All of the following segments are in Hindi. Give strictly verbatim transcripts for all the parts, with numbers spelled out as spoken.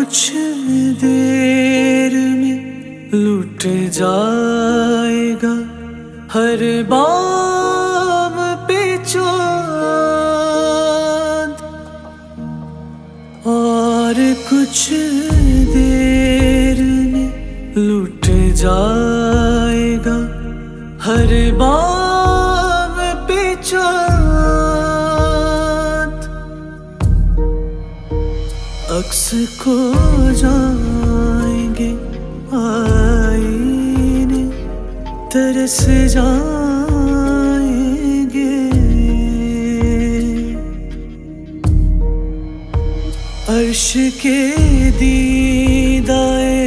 कुछ देर में लुट जाएगा हर बाम पे चाँद, और कुछ देर में लुट जाएगा हर बाम पे चाँद। अक्स को जाएंगे आईने, तरस जाएंगे। अर्श के दीदाए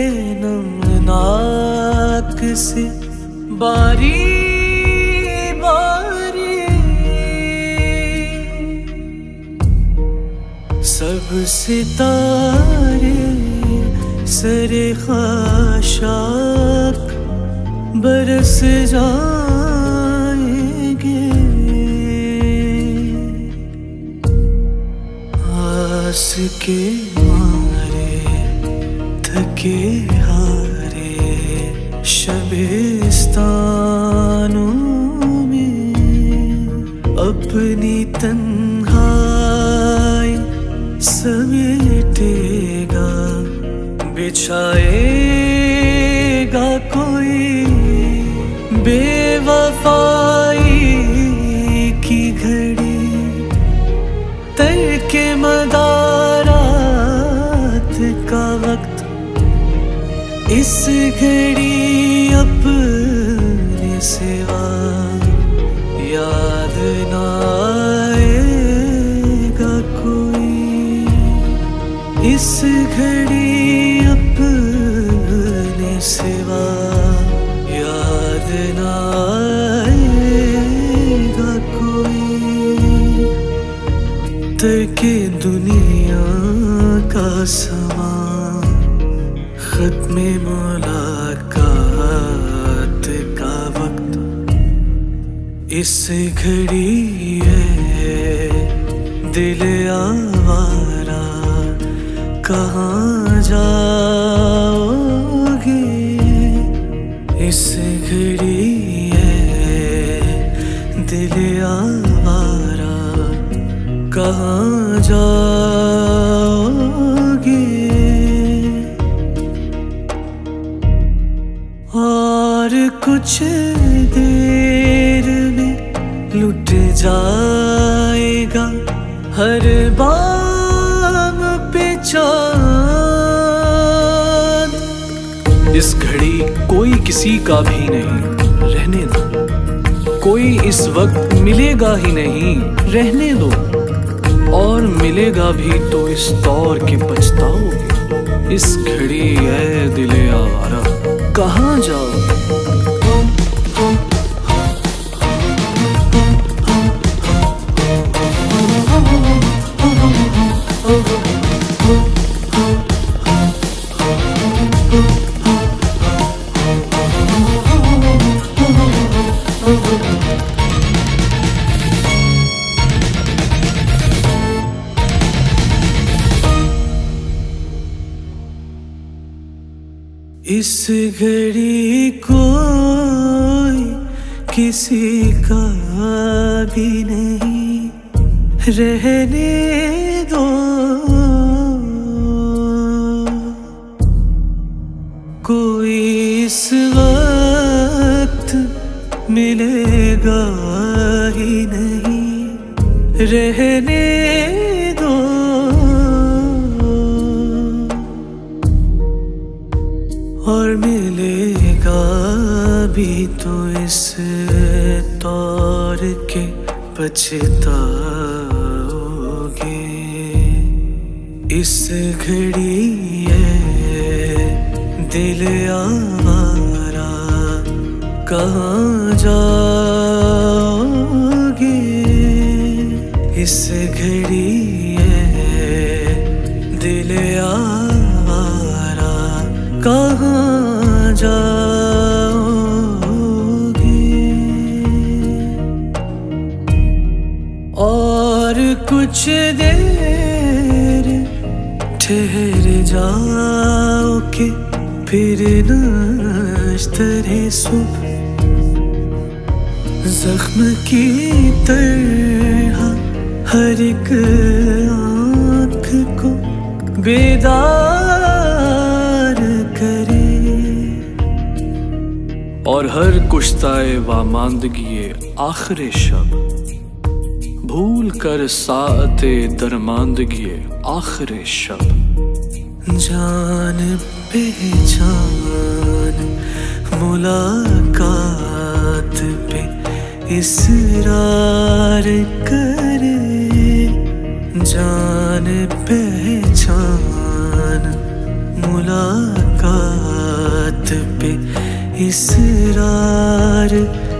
नमनाक से बारी बारी सब सितारे सरे खाशाक बरस जाएंगे। आस के मारे थके हारे शबिस्तानों में अपनी तन्हाई समेटेगा, बिछाएगा कोई बेवफाई की घड़ी। तर्के मदारात का वक्त इस घड़ी अपने सिवा याद ना आएगा कोई। इस घड़ी अपने सिवा याद ना आएगा कोई। तर्के दुनिया का समा खत्मे मुलाकात का वक्त इस घड़ी है। दिल आवारा कहाँ जाओगे, इस घड़ी है। दिल आवारा कहाँ जाओगे। और कुछ देर में लुट जाएगा हर बाम पे चाँद। इस घड़ी कोई किसी का भी नहीं, रहने दो। कोई इस वक्त मिलेगा ही नहीं, रहने दो। और मिलेगा भी तो इस दौर के पछताओगे। इस घड़ी है दिले आवारा कहाँ जाओगे। इस घड़ी कोई किसी का भी नहीं, रहने दो। कोई इस वक्त मिलेगा ही नहीं, रहने दो। और मिलेगा भी तो इस तौर के पछताओगे। इस घड़ी है दिल आवारा कहाँ जाओगे। इस घड़ी है दिल आवारा कहाँ जाओगे। और कुछ देर ठहर जाओ कि फिर नश्तरे सुबह जख्म की तरह हर एक आँख को बेदार करे और हर कुश्ताए वामांदगी आखिर शब भूल कर साते दरमांदगी आखिर शब जान पहचान मुलाकात पे इसरार करे जान पहचान मुलाकात पे इसरार